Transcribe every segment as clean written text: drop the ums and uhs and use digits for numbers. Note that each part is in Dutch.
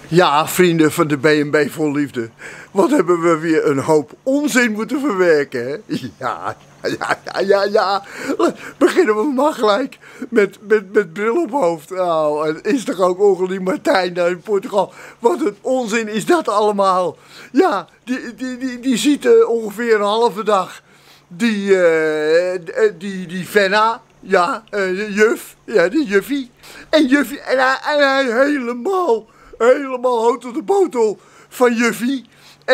Ja, vrienden van de B&B Vol Liefde. Wat hebben we weer een hoop onzin moeten verwerken, hè? Ja. Beginnen we maar gelijk met bril op hoofd. Oh, en is toch ook ongeluk Martijn daar in Portugal. Wat een onzin is dat allemaal. Ja, die ziet ongeveer een halve dag die Venna. Ja, juf. Ja, die juffie. En juffie, en hij helemaal hout op de botel van juffie.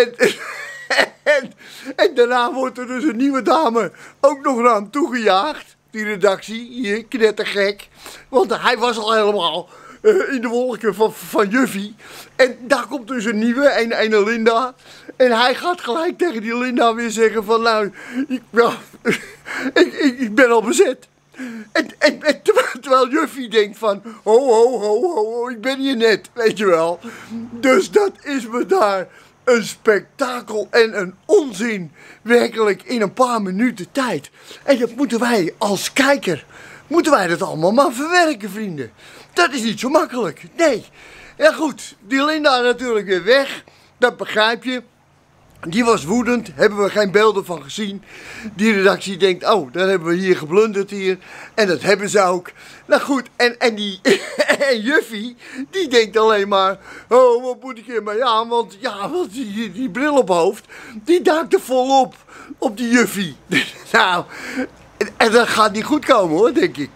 En daarna wordt er dus een nieuwe dame ook nog naar hem toegejaagd. Die redactie, hier, knettergek. Want hij was al helemaal in de wolken van juffie. En daar komt dus een nieuwe, een Linda. En hij gaat gelijk tegen die Linda weer zeggen van nou, ik ben al bezet. En terwijl juffie denkt van, ho, ik ben hier net, weet je wel. Dus dat is me daar een spektakel en een onzin, werkelijk in een paar minuten tijd. En dat moeten wij als kijker, dat allemaal maar verwerken, vrienden. Dat is niet zo makkelijk, nee. Ja goed, die Linda natuurlijk weer weg, dat begrijp je. Die was woedend, hebben we geen beelden van gezien. Die redactie denkt, oh, dan hebben we hier geblunderd hier. En dat hebben ze ook. Nou goed, en juffie, die denkt alleen maar, oh, wat moet ik hiermee aan? Want die bril op hoofd, die duikt er volop op die juffie. Nou, en dat gaat niet goed komen hoor, denk ik.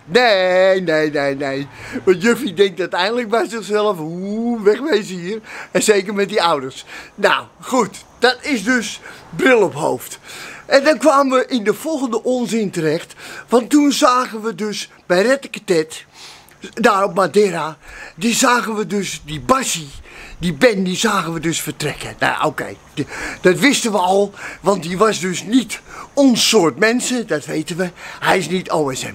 Nee. Want juffie denkt uiteindelijk bij zichzelf, wegwezen hier. En zeker met die ouders. Nou, goed. Dat is dus bril op hoofd. En dan kwamen we in de volgende onzin terecht. Want toen zagen we dus bij Retteketet, daar op Madeira, zagen we dus die Bassie, die Ben, die zagen we dus vertrekken. Nou oké, dat wisten we al, want die was dus niet ons soort mensen, dat weten we. Hij is niet OSM.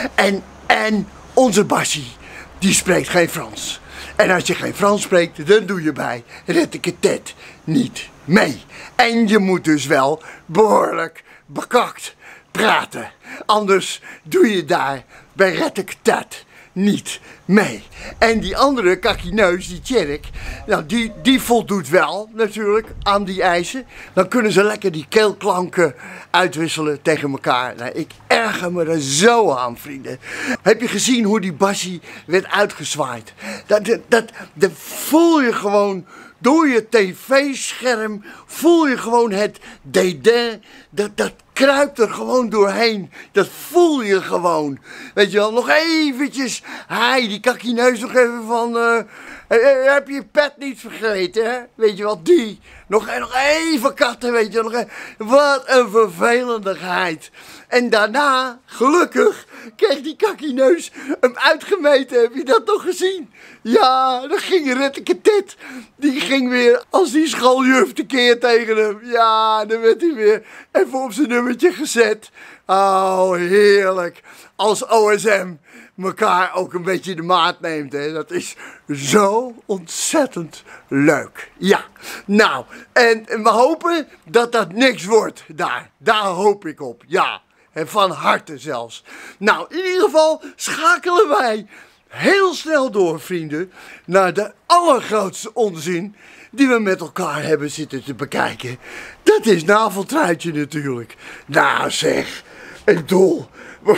En onze Bassie, die spreekt geen Frans. En als je geen Frans spreekt, dan doe je bij Retteketet niet mee. En je moet dus wel behoorlijk bekakt praten. Anders doe je daar bij Retteketet niet mee. En die andere kakkineus, die Tjerk, nou die voldoet wel natuurlijk aan die eisen. Dan kunnen ze lekker die keelklanken uitwisselen tegen elkaar. Nou, ik erger me er zo aan, vrienden. Heb je gezien hoe die Bassie werd uitgezwaaid? Dat voel je gewoon. Door je tv-scherm voel je gewoon het dédain, dat kruipt er gewoon doorheen. Dat voel je gewoon. Weet je wel, nog eventjes, die kakkineus nog even van, heb je pet niet vergeten, hè? Weet je wel, die. Nog even katten, weet je wel. Wat een vervelendigheid. En daarna, gelukkig, kreeg die kakkineus hem uitgemeten. Heb je dat nog gezien? Ja, dan ging Retteketet. Die ging weer als die schooljuf tekeer tegen hem. Ja, dan werd hij weer even op zijn nummertje gezet. Oh, heerlijk. Als OSM elkaar ook een beetje de maat neemt, hè. Dat is zo ontzettend leuk. Ja, nou, en we hopen dat dat niks wordt daar. Daar hoop ik op, ja. En van harte zelfs. Nou, in ieder geval schakelen wij heel snel door, vrienden, naar de allergrootste onzin die we met elkaar hebben zitten te bekijken. Dat is Naveltruitje natuurlijk. Nou zeg, en Dol, wat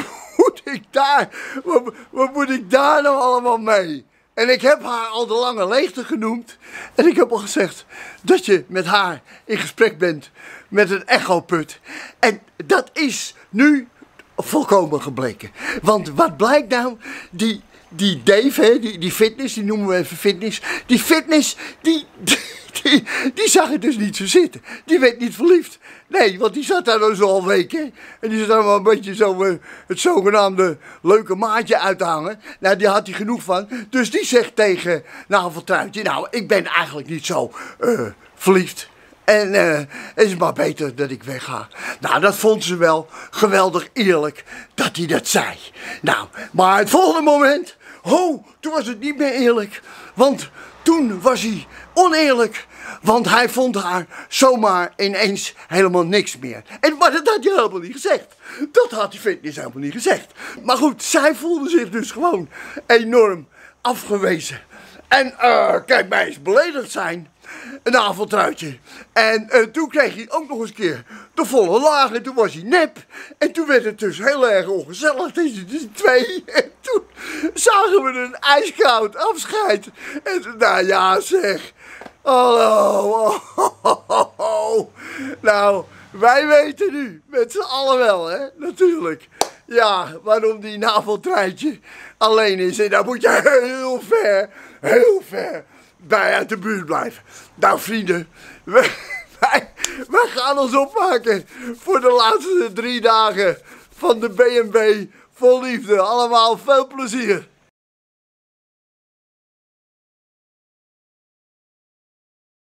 moet ik daar nou allemaal mee? En ik heb haar al de lange leegte genoemd. En ik heb al gezegd dat je met haar in gesprek bent met een echoput. En dat is nu volkomen gebleken. Want wat blijkt nou? Die Dave, hè, die fitness, die noemen we even fitness. Die fitness, die zag het dus niet zo zitten. Die werd niet verliefd. Nee, want die zat daar dus al weken. En die zat daar wel een beetje zo het zogenaamde leuke maatje uit te hangen. Nou, die had hij genoeg van. Dus die zegt tegen Naveltruitje, nou, ik ben eigenlijk niet zo verliefd. En het is maar beter dat ik wegga. Nou, dat vond ze wel geweldig eerlijk dat hij dat zei. Nou, maar het volgende moment, toen was het niet meer eerlijk. Want toen was hij oneerlijk. Want hij vond haar zomaar ineens helemaal niks meer. Maar dat had hij helemaal niet gezegd. Dat had die fitness helemaal niet gezegd. Maar goed, zij voelde zich dus gewoon enorm afgewezen. En kijk, mij eens beledigd zijn. Een avondtruitje. En toen kreeg hij ook nog eens een keer de volle laag. En toen was hij nep. En toen werd het dus heel erg ongezellig tussen de twee. En toen zagen we een ijskoud afscheid. En toen, nou ja zeg. Hallo. Nou, wij weten nu met z'n allen wel, hè. Natuurlijk. Ja, waarom die naveltreintje alleen is. En dan moet je heel ver bij uit de buurt blijven. Nou vrienden, wij gaan ons opmaken voor de laatste 3 dagen van de B&B vol liefde. Allemaal veel plezier.